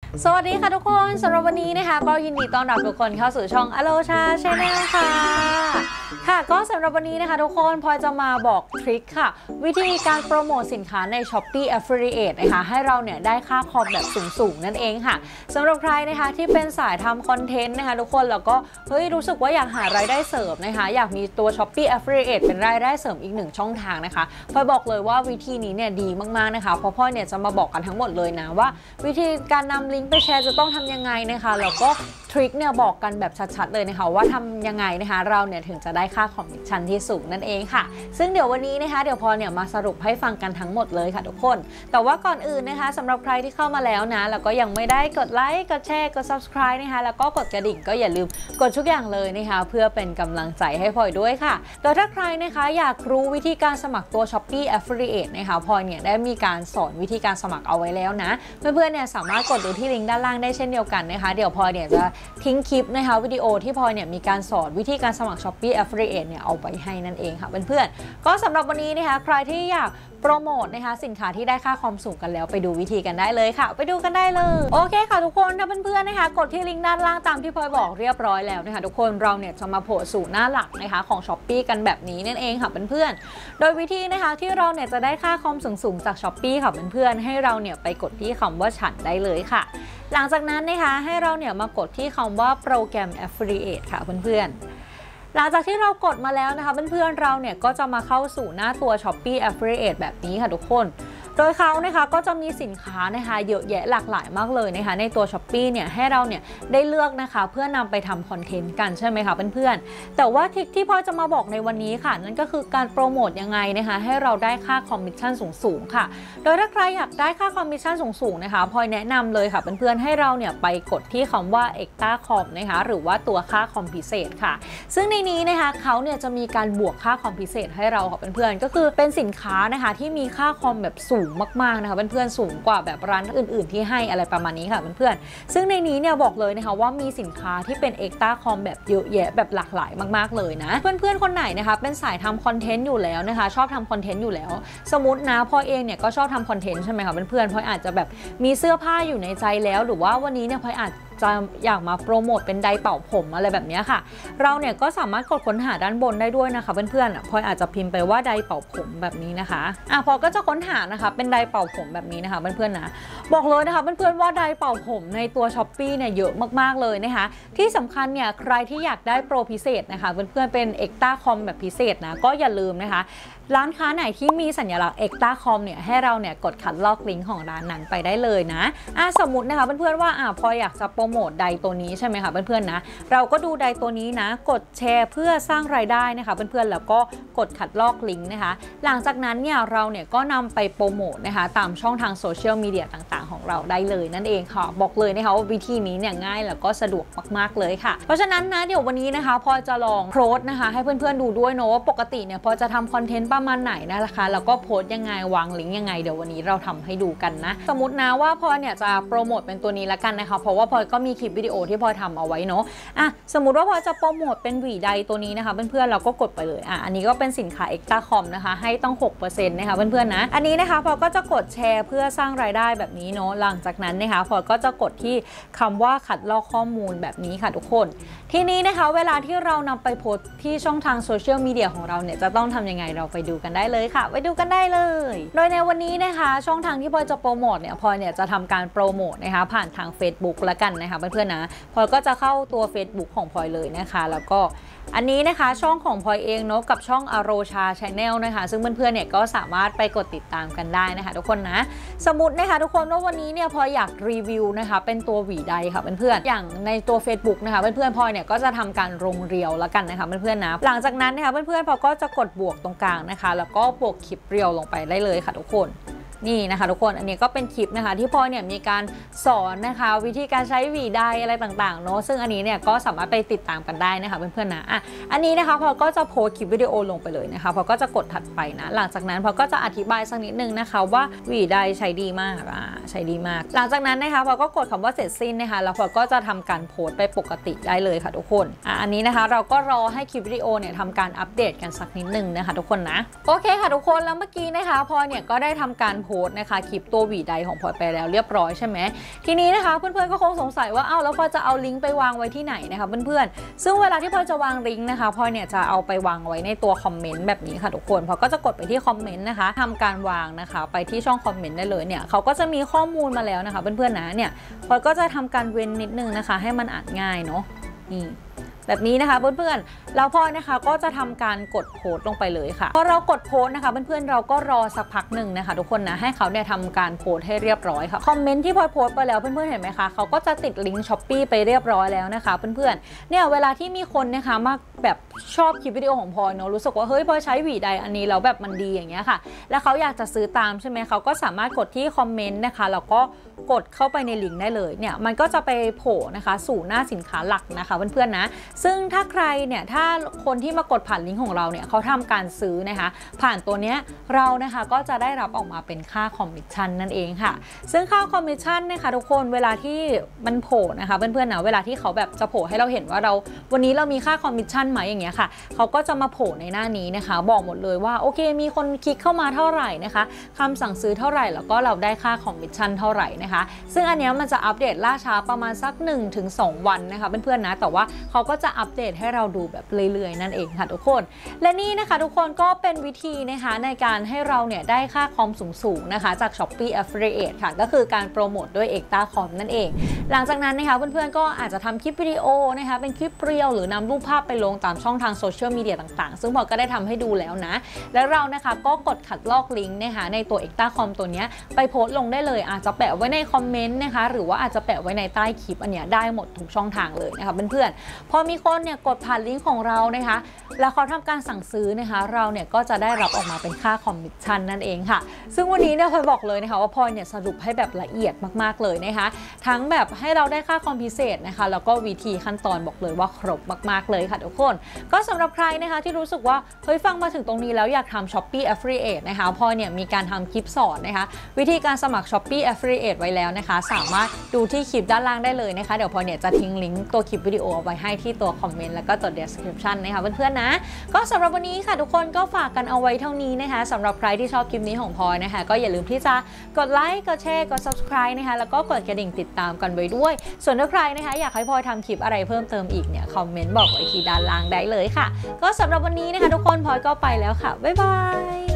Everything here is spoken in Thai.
สวัสดีค่ะทุกคนสำหรับวันนี้นะคะก็ยินดีต้อนรับทุกคนเข้าสู่ช่องอโลชาชาแนลค่ะก็สำหรับวันนี้นะคะทุกคนพลอยจะมาบอกทริคค่ะวิธีการโปรโมทสินค้าใน Shopee Affiliate นะคะให้เราเนี่ยได้ค่าคอมแบบสูงนั่นเองค่ะสำหรับใครนะคะที่เป็นสายทำคอนเทนต์นะคะทุกคนแล้วก็รู้สึกว่าอยากหารายได้เสริมนะคะอยากมีตัว Shopee Affiliate เป็นรายได้เสริมอีกหนึ่งช่องทางนะคะพลอยบอกเลยว่าวิธีนี้เนี่ยดีมากๆนะคะเพราะพลอยเนี่ยจะมาบอกกันทั้งหมดเลยนะว่าวิธีการนำลิงก์ไปแชร์จะต้องทำยังไงนะคะแล้วก็ทริคเนี่ยบอกกันแบบชัดๆเลยนะคะว่าทำยังไงนะคะเราเนี่ยถึงจะได้ค่าคอมมิชชั่นที่สูงนั่นเองค่ะซึ่งเดี๋ยววันนี้นะคะเดี๋ยวพอเนี่ยมาสรุปให้ฟังกันทั้งหมดเลยค่ะทุกคนแต่ว่าก่อนอื่นนะคะสำหรับใครที่เข้ามาแล้วนะแล้วก็ยังไม่ได้กดไลค์กดแชร์กด subscribe นะคะแล้วก็กดกระดิ่งก็อย่าลืมกดทุกอย่างเลยนะคะเพื่อเป็นกำลังใจให้พลอยด้วยค่ะแต่ถ้าใครนะคะอยากรู้วิธีการสมัครตัว Shopee Affiliate นะคะพลอยเนี่ยได้มีการสอนวิธีการสมัครเอาไว้แล้วนะเพื่อนๆเนี่ยสามารถกดดูที่ลิงก์ด้านล่างได้เช่นเดียวกันนะคะเดี๋ยวพลอยเนี่ยจะทิ้งคลิปนะคะวิดีโอที่พลอยเนี่ยมีการสอนวิธีการสมัคร Shopee Affiliate เนี่ยเอาไว้ให้นั่นเองค่ะเพื่อนๆก็สำหรับวันนี้นะคะใครที่อยากโปรโมทนะคะสินค้าที่ได้ค่าคอมสูงกันแล้วไปดูวิธีกันได้เลยค่ะไปดูกันได้เลยโอเคค่ะทุกคนถ้าเพื่อนๆนะคะกดที่ลิงก์ด้านล่างตามที่พลอยบอกเรียบร้อยแล้วนะคะทุกคนเราเนี่ยจะมาโผล่สู่หน้าหลักนะคะของ Shopee กันแบบนี้นั่นเองค่ะเพื่อนๆโดยวิธีนะคะที่เราเนี่ยจะได้ค่าคอมสูงจาก Shopee ค่ะเพื่อนๆให้เราเนี่ยไปกดที่คำว่าฉันได้เลยค่ะหลังจากนั้นนะคะให้เราเนี่ยมากดที่คำว่าโปรแกรม Affiliate ค่ะเพื่อนๆหลังจากที่เรากดมาแล้วนะคะเพื่อนๆเราเนี่ยก็จะมาเข้าสู่หน้าตัว Shopee Affiliate แบบนี้ค่ะทุกคนโดยเขานะคะก็จะมีสินค้านะคะเยอะแยะหลากหลายมากเลยนะคะในตัว Shopee เนี่ยให้เราเนี่ยได้เลือกนะคะเพื่อนำไปทำคอนเทนต์กันใช่ไหมคะเพื่อนๆแต่ว่าทริคที่พลอยจะมาบอกในวันนี้ค่ะนั่นก็คือการโปรโมทยังไงนะคะให้เราได้ค่าคอมมิชชั่นสูงค่ะโดยถ้าใครอยากได้ค่าคอมมิชชั่นสูงนะคะพลอยแนะนำเลยค่ะเพื่อนๆให้เราเนี่ยไปกดที่คำว่า Extra Com นะคะหรือว่าตัวค่าคอมพิเศษค่ะซึ่งในนี้นะคะเขาเนี่ยจะมีการบวกค่าคอมพิเศษให้เราค่ะเพื่อนๆก็คือเป็นสินค้านะคะที่มีค่าคอมแบบสูงมากๆนะคะเพื่อนๆสูงกว่าแบบร้านอื่นๆที่ให้อะไรประมาณนี้ค่ะเพื่อนๆซึ่งในนี้เนี่ยบอกเลยนะคะว่ามีสินค้าที่เป็น Extra Com แบบเยอะแยะแบบหลากหลายมากๆเลยนะเพื่อนๆคนไหนนะคะเป็นสายทำคอนเทนต์อยู่แล้วนะคะชอบทำคอนเทนต์อยู่แล้วสมมตินะพอเองเนี่ยก็ชอบทำคอนเทนต์ใช่ไหมคะเพื่อนๆพออาจจะแบบมีเสื้อผ้าอยู่ในใจแล้วหรือว่าวันนี้เนี่ยพออาจจะอยากมาโปรโมทเป็นไดร์เป่าผมอะไรแบบนี้ค่ะเราเนี่ยก็สามารถกดค้นหาด้านบนได้ด้วยนะคะเพื่อนๆพลอยอาจจะพิมพ์ไปว่าไดร์เป่าผมแบบนี้นะคะพอก็จะค้นหานะคะเป็นไดร์เป่าผมแบบนี้นะคะเพื่อนๆนะบอกเลยนะคะเพื่อนๆว่าไดร์เป่าผมในตัว Shopee เนี่ยเยอะมากๆเลยนะคะที่สำคัญเนี่ยใครที่อยากได้โปรพิเศษนะคะเพื่อนๆเป็น Extra Com แบบพิเศษนะก็อย่าลืมนะคะร้านค้าไหนที่มีสัญลักษณ์ Extra Com เนี่ยให้เราเนี่ยกดคัดลอกลิงก์ของร้านนั้นไปได้เลยนะสมมตินะคะเพื่อนๆว่าพออยากจะโปรโมทไดตัวนี้ใช่ไหมคะเพื่อนๆนะเราก็ดูไดตัวนี้นะกดแชร์เพื่อสร้างรายได้นะคะเพื่อนๆแล้วก็กดคัดลอกลิงก์นะคะหลังจากนั้นเนี่ยเราเนี่ยก็นำไปโปรโมทนะคะตามช่องทางโซเชียลมีเดียต่างๆของเราได้เลยนั่นเองค่ะบอกเลยนะคะว่าวิธีนี้เนี่ยง่ายแล้วก็สะดวกมากๆเลยค่ะเพราะฉะนั้นนะเดี๋ยววันนี้นะคะพอจะลองโพสต์นะคะให้เพื่อนๆดูด้วยเนาะว่าปกติเนี่ยพอจะทำคอนเทนต์ประมาณไหนนะคะแล้วก็โพสต์ยังไงวางลิงก์ยังไงเดี๋ยววันนี้เราทำให้ดูกันนะสมมตินะว่าพอเนี่ยจะโปรโมทเป็นตัวนี้ละกันนะคะเพราะว่าพอก็มีคลิปวิดีโอที่พอทำเอาไว้เนาะสมมุติว่าพอจะโปรโมทเป็นหวีใดตัวนี้นะคะเพื่อนๆเราก็กดไปเลยอันนี้ก็เป็นสินค้า Extra Com นะคะให้ต้อง 6% นะคะเพื่อนๆนะอันนี้นะคะพอก็จะกดแชร์เพื่อสร้างรายได้แบบนี้เนาะหลังจากนั้นนะคะพอก็จะกดที่คำว่าคัดลอกข้อมูลแบบนี้ค่ะทุกคนทีนี้นะคะเวลาที่เรานำไปโพสต์ที่ช่องทางโซเชียลมีเดียของเราเนี่ยจะต้องทำยังไงเราไปดูกันได้เลยค่ะไปดูกันได้เลยโดยในวันนี้นะคะช่องทางที่พลอยจะโปรโมทเนี่ยพลอยเนี่ยจะทำการโปรโมทนะคะผ่านทาง Facebook ละกันนะคะเพื่อนๆนะพลอยก็จะเข้าตัว Facebook ของพลอยเลยนะคะแล้วก็อันนี้นะคะช่องของพลอยเองเนาะกับช่องอโรชาชาแนลนะคะซึ่งเพื่อนๆเนี่ยก็สามารถไปกดติดตามกันได้นะคะทุกคนนะสมมุตินะคะทุกคนว่าวันนี้เนี่ยพลอยอยากรีวิวนะคะเป็นตัวหวีใดค่ะเพื่อนๆอย่างในตัว Facebook นะคะเพื่อนๆพลอยเนี่ยก็จะทำการลงเรียวละกันนะคะเพื่อนๆนะหลังจากนั้นนะคะเพื่อนๆพลอยก็จะกดบวกตรงกลางนะคะแล้วก็บวกคลิปเรียวลงไปได้เลยค่ะทุกคนนี่นะคะทุกคนอันนี้ก็เป็นคลิปนะคะที่พลอยเนี่ยมีการสอนนะคะวิธีการใช้หวีไดอะไรต่างๆเนาะซึ่งอันนี้เนี่ยก็สามารถไปติดตามกันได้นะคะเพื่อนๆนะอันนี้นะคะพลอยก็จะโพสต์คลิปวิดีโอลงไปเลยนะคะพลอยก็จะกดถัดไปนะหลังจากนั้นพลอยก็จะอธิบายสักนิดนึงนะคะว่าหวีไดใช้ดีมากใช้ดีมากหลังจากนั้นนะคะพลอยก็กดคำว่าเสร็จสิ้นนะคะแล้วพลอยก็จะทำการโพสต์ไปปกติได้เลยค่ะทุกคนอันนี้นะคะเราก็รอให้คลิปวิดีโอเนี่ยทำการอัปเดตกันสักนิดนึงนะคะทุกคนนะโอเคค่ะทุกคนแล้วเมื่อกี้นะคะพลอยเนี่ยก็ได้ทำการโพโพสต์นะคะคลิปตัวหวีใดของพลอยไปแล้วเรียบร้อยใช่ไหมทีนี้นะคะเพื่อนๆก็คงสงสัยว่าแล้วพลอยจะเอาลิงก์ไปวางไว้ที่ไหนนะคะเพื่อนๆซึ่งเวลาที่พลอยจะวางลิงก์นะคะพลอยเนี่ยจะเอาไปวางไว้ในตัวคอมเมนต์แบบนี้ค่ะทุกคนพลอยก็จะกดไปที่คอมเมนต์นะคะทำการวางนะคะไปที่ช่องคอมเมนต์ได้เลยเนี่ยเขาก็จะมีข้อมูลมาแล้วนะคะเพื่อนๆนะเนี่ยพลอยก็จะทำการเว้นนิดนึงนะคะให้มันอ่านง่ายเนาะนี่แบบนี้นะคะเพื่อนๆแล้วพลอยนะคะก็จะทำการกดโพสต์ลงไปเลยค่ะพอเรากดโพสต์นะคะเพื่อนๆเราก็รอสักพักหนึ่งนะคะทุกคนนะให้เขาเนี่ยทำการโพสต์ให้เรียบร้อยค่ะคอมเมนต์ที่พลอยโพสต์ไปแล้วเพื่อนๆเห็นไหมคะเขาก็จะติดลิงก์ Shopee ไปเรียบร้อยแล้วนะคะเพื่อนๆเนี่ยเวลาที่มีคนนะคะมาแบบชอบคลิปวิดีโอของพลอยเนาะรู้สึกว่าเฮ้ยพลอยใช้หวีใดอันนี้แล้วแบบมันดีอย่างเงี้ยค่ะแล้วเขาอยากจะซื้อตามใช่ไหมเขาก็สามารถกดที่คอมเมนต์นะคะแล้วก็กดเข้าไปในลิงก์ได้เลยเนี่ยมันก็จะไปโผล่นะคะสู่หน้าสินค้าหลักนะคะเพื่อนๆนะซึ่งถ้าใครเนี่ยถ้าคนที่มากดผ่านลิงก์ของเราเนี่ยเขาทำการซื้อนะคะผ่านตัวเนี้ยเรานะคะก็จะได้รับออกมาเป็นค่าคอมมิชชั่นนั่นเองค่ะซึ่งค่าคอมมิชชั่นนะคะทุกคนเวลาที่มันโผล่นะคะเพื่อนๆนะเวลาที่เขาแบบจะโผล่ให้เราเห็นว่าวันนี้เรามีค่าคอมมิชชั่นไหมอย่างเงี้ยค่ะเขาก็จะมาโผล่ในหน้านี้นะคะบอกหมดเลยว่าโอเคมีคนคลิกเข้ามาเท่าไหร่นะคะคำสั่งซื้อเท่าไหร่แล้วก็เราได้ค่าคอมมิชชั่นเท่าไหร่นะคะซึ่งอันนี้มันจะอัปเดตล่าช้าประมาณสัก 1-2 วันนะคะเพื่อนๆนะแต่ว่าเขาก็จะอัปเดตให้เราดูแบบเรื่อยๆนั่นเองค่ะทุกคนและนี่นะคะทุกคนก็เป็นวิธีนะคะในการให้เราเนี่ยได้ค่าคอมสูงๆนะคะจาก Shopee Affiliate ค่ะก็คือการโปรโมทด้วย Extra Com นั่นเองหลังจากนั้นนะคะเพื่อนๆก็อาจจะทำคลิปวิดีโอนะคะเป็นคลิปเรียวหรือนำรูปภาพไปลงตามช่องทางโซเชียลมีเดียต่างๆซึ่งพอก็ได้ทำให้ดูแล้วนะแล้วเรานะคะก็กดขัดลอกลิงก์นะคะในตัว Extra Com ตัวนี้ไปโพสต์ลงได้เลยอาจจะแปะไว้ในคอมเมนต์นะคะหรือว่าอาจจะแปะไว้ในใต้คลิปอันเนี้ยได้หมดทุกช่องทางเลยนะคะเพื่อนๆพอมีคนเนี่ยกดผ่านลิงก์ของเรานะคะแล้วเขาทำการสั่งซื้อนะคะเราเนี่ยก็จะได้รับออกมาเป็นค่าคอมมิชชั่นนั่นเองค่ะซึ่งวันนี้เนี่ยพลอยบอกเลยนะคะว่าพลอยเนี่ยสรุปให้แบบละเอียดมากๆเลยนะคะทั้งแบบให้เราได้ค่าคอมพิเศษนะคะแล้วก็วิธีขั้นตอนบอกเลยว่าครบมากๆเลยค่ะทุกคนก็สำหรับใครนะคะที่รู้สึกว่าเฮ้ยฟังมาถึงตรงนี้แล้วอยากทำ Shopee Affiliate นะคะพลอยเนี่ยมีการทำคลิปสอนนะคะวิธีการสมัคร Shopee Affiliate ไว้แล้วนะคะสามารถดูที่คลิปด้านล่างได้เลยนะคะเดี๋ยวพลอยเนี่ยจะทิ้งลิงก์ตัวคลิปวิดีโอเอาไว้ให้ที่ตัวคอมเมนต์แล้วก็ตัว description นะคะเพื่อนๆนะก็สำหรับวันนี้ค่ะทุกคนก็ฝากกันเอาไว้เท่านี้นะคะสำหรับใครที่ชอบคลิปนี้ของพลอยนะคะก็อย่าลืมที่จะกดไลค์กดแชร์กด subscribe นะคะแล้วก็กดกระดิ่งติดตามกันไว้ด้วยส่วนถ้าใครนะคะอยากให้พลอยทำคลิปอะไรเพิ่มเติมอีกเนี่ยคอมเมนต์บอกไว้ที่ด้านล่างได้เลยค่ะก็สำหรับวันนี้นะคะทุกคนพลอยก็ไปแล้วค่ะบ๊ายบาย